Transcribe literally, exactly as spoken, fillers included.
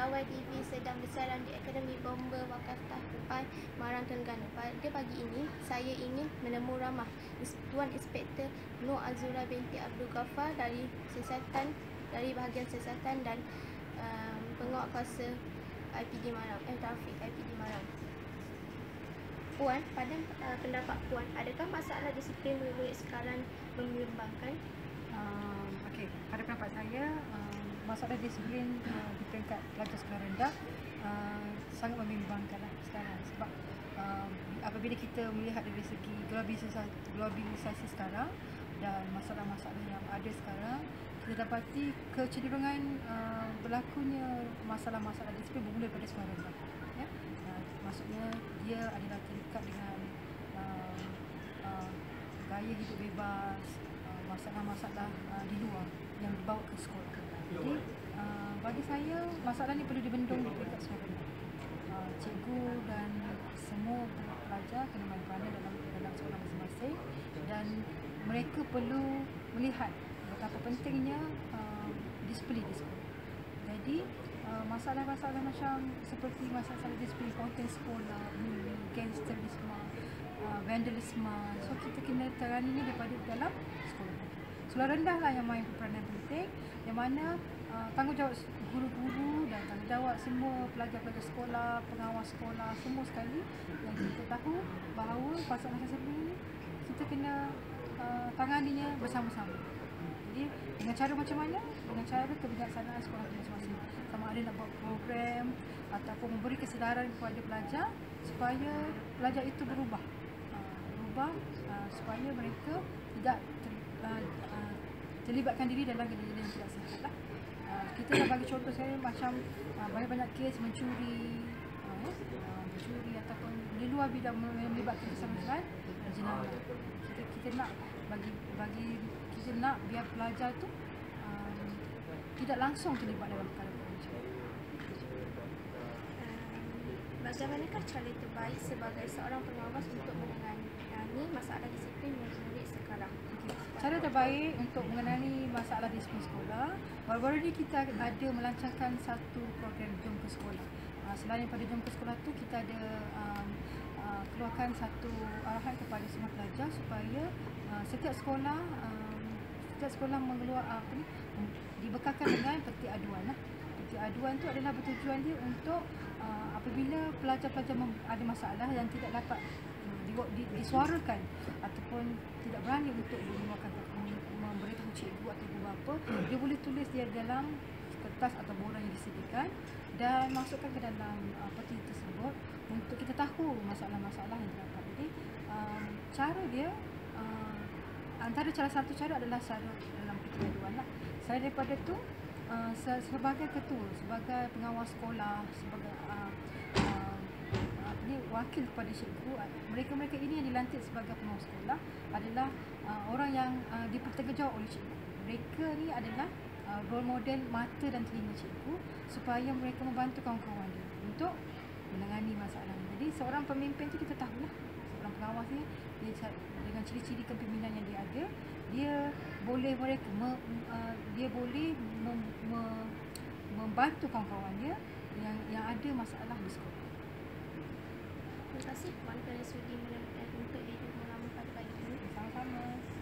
Kawal T V sedang bersiaran di Akademi Bomba Wakafah Kupai, Marang Terengganu. Pada pagi ini, saya ingin menemu ramah Tuan Inspektor Nur Azura binti Abdul Ghaffar dari Siasatan, dari bahagian Siasatan dan um, Penguatkuasa I P D Marang, eh Taufik I P D Marang. Puan, pada uh, pendapat Puan, adakah masalah disiplin murid-murid sekarang membimbangkan? Um, Okey, pada pendapat saya, um, masalah disiplin uh, di peringkat pelajar sekolah rendah uh, sangat membimbangkan lah sekarang, sebab um, apabila kita melihat dari segi globalisasi, globalisasi sekarang dan masalah-masalah yang ada sekarang, kita dapati kecenderungan uh, berlakunya masalah-masalah disiplin bermula daripada sekolah rendah. Ya? Uh, maksudnya dia adalah terikat dengan uh, uh, gaya hidup bebas, masalah-masalah uh, di luar yang dibawa ke sekolah. Jadi uh, bagi saya masalah ni perlu dibendung di peringkat sekolah. Uh, cikgu dan semua pelajar kena main peranan dalam dalam sekolah masing-masing, dan mereka perlu melihat betapa pentingnya uh, disiplin di sekolah. Jadi uh, masalah-masalah macam seperti masalah disiplin konten sekolah, bullying, gangsterisme, uh, vandalisme, so kita kena teranginya daripada dalam sekolah. Sekolah rendah lah yang main peranan penting, yang mana uh, tanggungjawab guru-guru dan tanggungjawab semua pelajar-pelajar sekolah, pengawas sekolah, semua sekali yang kita tahu bahawa masalah seperti ini kita kena uh, tanganinya bersama-sama. Jadi dengan cara macam mana? Dengan cara kebijaksanaan sekolah masing-masing. Sama ada nak buat program ataupun memberi kesedaran kepada pelajar supaya pelajar itu berubah. Uh, berubah uh, supaya mereka tidak ter, uh, uh, terlibatkan diri dalam kejadian yang tidak sihat lah. Uh, kita dah bagi contoh saya macam uh, banyak-banyak kes mencuri, uh, uh, mencuri ataupun di luar bidang melibatkan keselamatan dan jenayah. Kita kita nak bagi bagi kita nak biar pelajar tu um, tidak langsung terlibat dalam perkara-perkara macam ni. Bagaimanakah cara terbaik sebagai seorang pengawas untuk menangani masalah disiplin murid sekarang? Okay. Cara terbaik untuk mengenali masalah disiplin sekolah, baru-baru ni kita ada melancarkan satu program Jom ke Sekolah. Uh, selain pada Jom ke Sekolah tu, kita ada um, uh, keluarkan satu arahan kepada semua pelajar supaya uh, setiap sekolah um, setiap sekolah mengeluar uh, apa ni, dibekalkan dengan peti aduan lah. Peti aduan tu adalah bertujuan dia untuk uh, apabila pelajar-pelajar ada masalah yang tidak dapat uh, di, disuarakan ataupun tidak berani untuk mengeluarkan memberitahu cikgu atau ibu bapa, dia boleh tulis dia dalam kertas atau borang yang disediakan dan masukkan ke dalam uh, peti tersebut untuk kita tahu masalah-masalah yang terdapat. Jadi um, cara dia uh, antara cara satu cara adalah cara dalam peti aduan lah. Selain daripada tu, uh, sebagai ketua, sebagai pengawas sekolah, sebagai uh, uh, ini wakil kepada cikgu, mereka-mereka ini yang dilantik sebagai pengawas sekolah adalah uh, orang yang uh, dipertanggungjawab oleh cikgu. Mereka ni adalah uh, role model mata dan telinga cikgu supaya mereka membantu kawan-kawan dia untuk menangani masalah ni. Jadi seorang pemimpin tu kita tahulah, seorang pengawas ni dia dengan ciri-ciri kepimpinan yang dia ada, dia boleh mereka me, uh, dia boleh mem, me, membantu kawan-kawan dia yang yang ada masalah di sekolah. Terima kasih Puan kerana sudi menyempatkan untuk video mengamalkan pada pagi ini. Sama-sama.